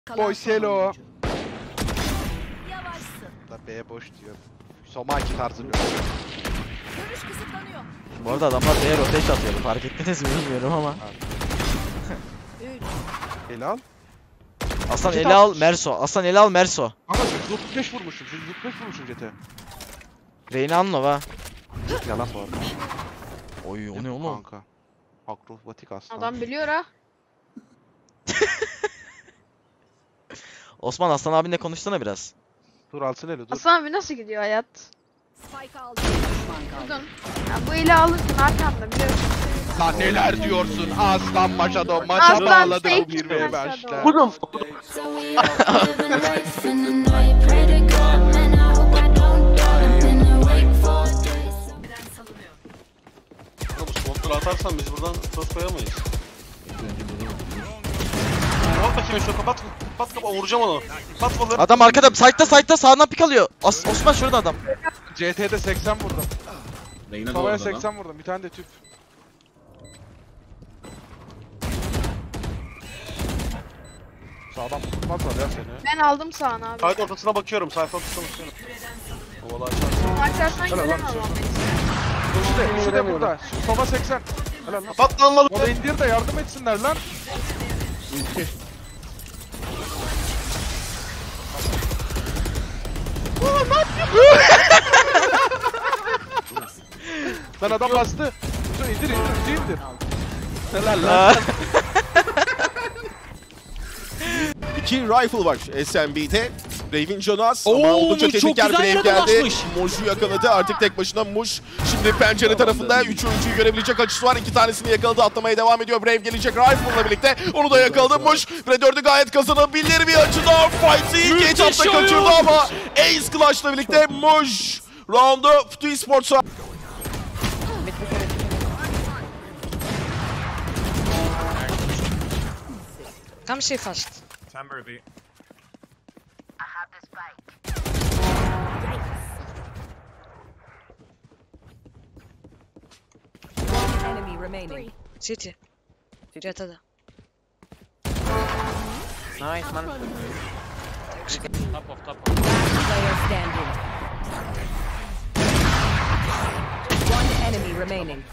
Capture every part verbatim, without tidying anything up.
Boy Selo. Yavaşsın. Da B boş diyor. Somaki tarzı bir. Görüş kısıtlanıyor. Bu arada adamlar B'ye rotate atıyor. Fark ettiniz mi bilmiyorum ama. üç. Helal. Aslan Jet ele al atmış. Merso. Aslan ele al Merso. Ama yüz otuz beş vurmuşum. yüz otuz beş vurmuşum Jet'e. Reyna Anlov ha. Yalan bu arada. Oy o ne oğlum? Kanka. Akrobatik aslan. Adam biliyor ha. Osman Aslan abinle konuşsana biraz. Dur alsın eli dur. Hasan abi nasıl gidiyor hayat? Spike aldı. Düşman kaldı. Buradan. Ya bu eli alırsın arkamda biliyorsun. Lan neler diyorsun aslan maşado maça Aslan bağladı fake bu bir ve maşado. başlar. Vurdum. Bu smoke'ları atarsan biz buradan söz koyamayız. Kapat bakayım şunu kapat. Kapat kapat vuracağım onu. Kapat bunları. Adam arkada site'da site'da sağdan pik alıyor. As Osman şurada adam. C T'de seksen vurdum. Reyna Havaya doğru adam. seksen vurdum. Bir tane de tüp. Sağdan tutmazlar ya seni. Ben aldım sağını abi. Sahip ortasına bakıyorum. Sahip ortasına bakıyorum. Ovalı açarsın. Açarsan Helal lan göremem bize. ama. Üçü de, üçü de burada. Şu Sova seksen. Helal lan. Kapat lan malı. Onu indir de yardım etsinler lan. İki. Lan adam bastı. Şu indir indir indir indir. Helal lan. İki rifle var S M B'de. Raven Jonas Oo, ama oldukça Muş çok tehditkar güzel Brave yere geldi. dolaşmış. Muş'u yakaladı. Artık tek başına Muş. Şimdi pencere tarafında üç oyuncuyu görebilecek açısı var. İki tanesini yakaladı. Atlamaya devam ediyor. Brave gelecek Rifle'la birlikte. Onu da yakaladı Muş. Ve dördü gayet kazanabilir bir açıdan. Fight'i ilk etapta oyun. kaçırdı ama Ace Clutch'la birlikte Muş roundu Futu Esports'a. Come see fast. Enemy remaining. City. Jetada. Nice man. Top of top. Player standing. One enemy remaining.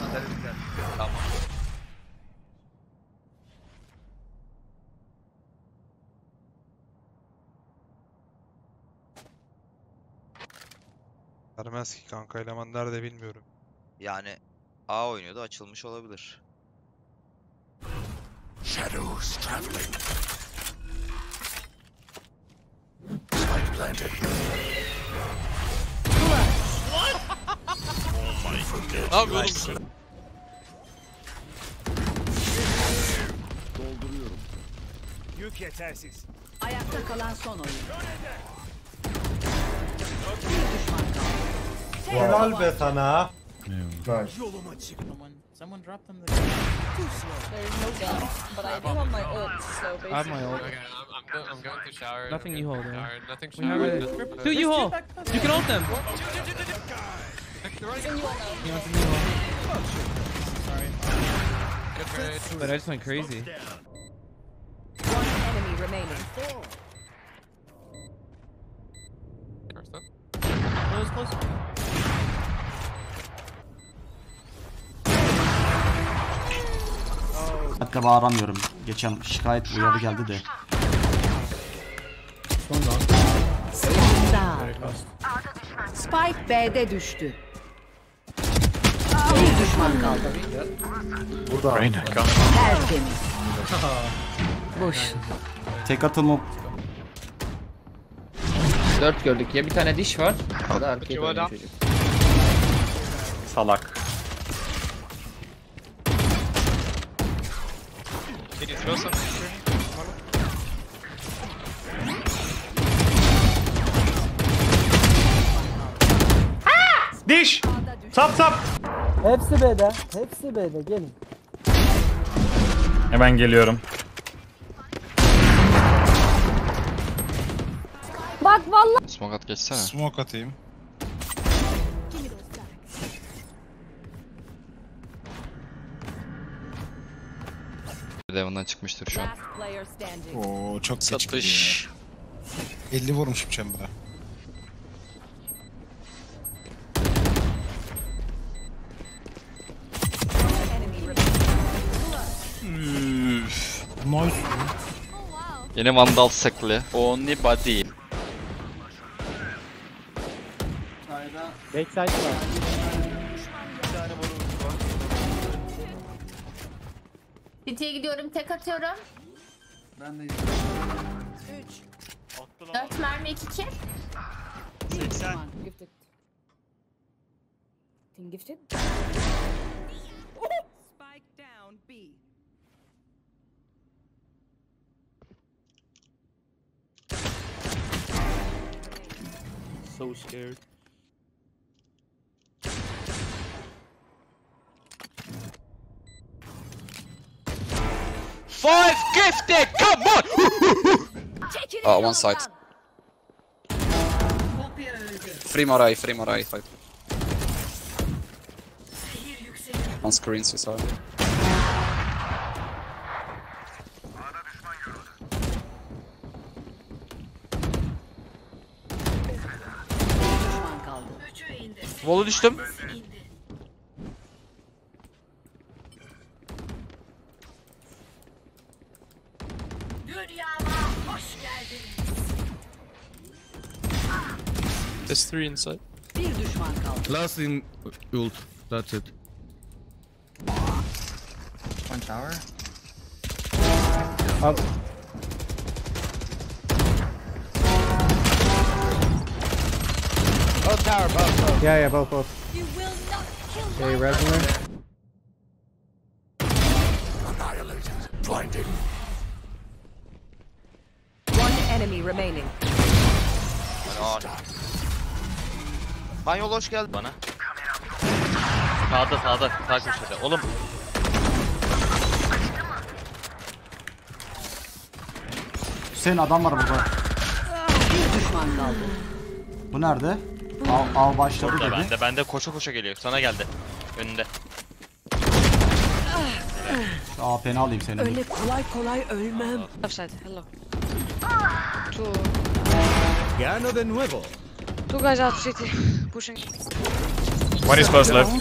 Vermez ki kanka, eleman nerede bilmiyorum. Yani A oynuyordu, açılmış olabilir. Shadows traveling. Ne yapıyorsun? Ayakta kalan son oyun. Bir düşman kaldı. Helal be sana. Someone drop them There's no gun, but I do have my ult, so basically. I have my ult. Okay, I'm, I'm, go I'm going to shower. Nothing you hold, Shower. yeah. Nothing We have shower. it. Dude, you hold. You can ult them. You all know. He wants a new ult. Sorry. Good trade. But I just went crazy. One enemy remaining. First up. That was close. Hatta bağıramıyorum. Geçen şikayet uyarı geldi de. Sağ. Spike B'de düştü. Bir düşman kaldı. Burada. Tertemiz. Boş. Tek atımı Dört gördük ya, bir tane diş var. O da arkaya dönüyor çocuk. salak. Can you throw something? Diş! Sap sap! Hepsi B'de. Hepsi B'de. Gelin. Hemen geliyorum. Bak vallahi. Smoke at geçsene. Smoke atayım. Devon'dan çıkmıştır şu an. Oo çok satış. elli vurmuşum Chamber'a. Üff. Nice. Yine Vandal sekli. Only body. Backside var. City'ye gidiyorum, tek atıyorum. Ben de üç. dört mermi iki kill. seksen. Gifted. Team gifted. Spike down B. So scared. Five gifted! Come on! Uh, one side. Free more eye, free more eye. Fight. On screens, you saw. Düşman kaldı. Wall'a düştüm. There's three inside. Bir düşman kaldı. Last in ult. That's it. One tower. Up. Both tower, both, both. Yeah, yeah, both, both. You will not kill Okay, Resonant. One enemy remaining. Banyol hoş geldin bana. Sağda sağda. Sağ köşede. Oğlum. Hüseyin adam var burada. Bir düşman kaldı. Bu nerede? Al, al başladı Burada dedi. bende. Bende koşa koşa geliyor. Sana geldi. Önünde. A P'ni alayım senin. Öyle kolay kolay ölmem. Offside, hello. Two. Gano de nuevo. Two guys out city. Pushing. One is close left.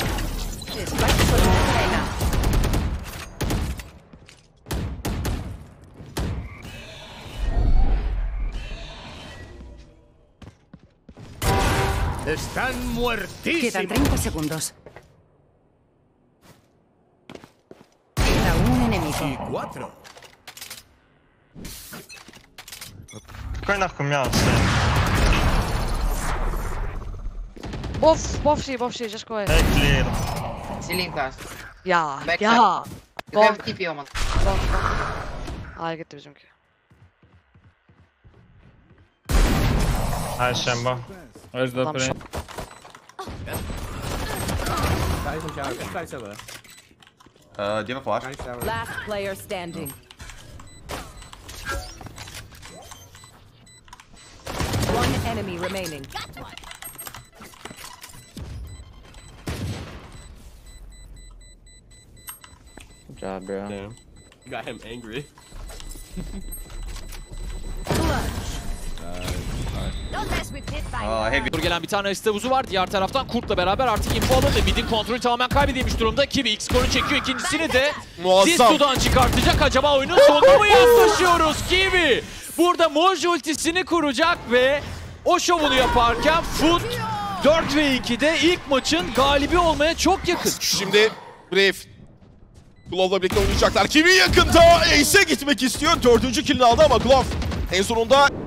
Están muertísimos. Quedan treinta segundos. Queda un enemigo. Y cuatro. Both, both C, both C, just go ahead. Clear. Ceiling class. Ya, Back ya. You have T P Oman. A'ya gitti bizimki. Hi, Shamba. Where's the Tam plane? Uh, do you have a flash? Last player standing. One enemy remaining. Good job, bro. Damn. You got him angry. Dur gelen bir tane asist havuzu var. Diğer taraftan Kurt'la beraber artık info alın ve midin kontrolü tamamen kaybedilmiş durumda. Kiwi ilk skorunu çekiyor. İkincisini de Zistu'dan çıkartacak. Acaba oyunun sonuna mı yaklaşıyoruz? Kiwi burada Moj ultisini kuracak ve o şovunu yaparken Foot dört ve iki'de ilk maçın galibi olmaya çok yakın. Şimdi Brave Glove'la birlikte oynayacaklar. Kiwi yakında Ace'e gitmek istiyor. Dördüncü killini aldı ama Glove en sonunda